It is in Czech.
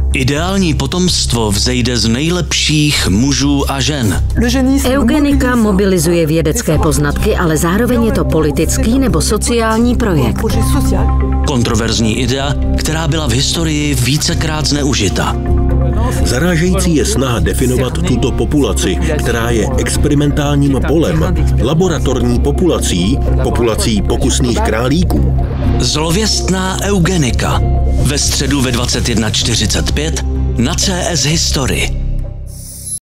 Ideální potomstvo vzejde z nejlepších mužů a žen. Eugenika mobilizuje vědecké poznatky, ale zároveň je to politický nebo sociální projekt. Kontroverzní idea, která byla v historii vícekrát zneužita. Zarážející je snaha definovat tuto populaci, která je experimentálním polem, laboratorní populací pokusných králíků. Zlověstná eugenika. Ve středu ve 21:45 na CS History.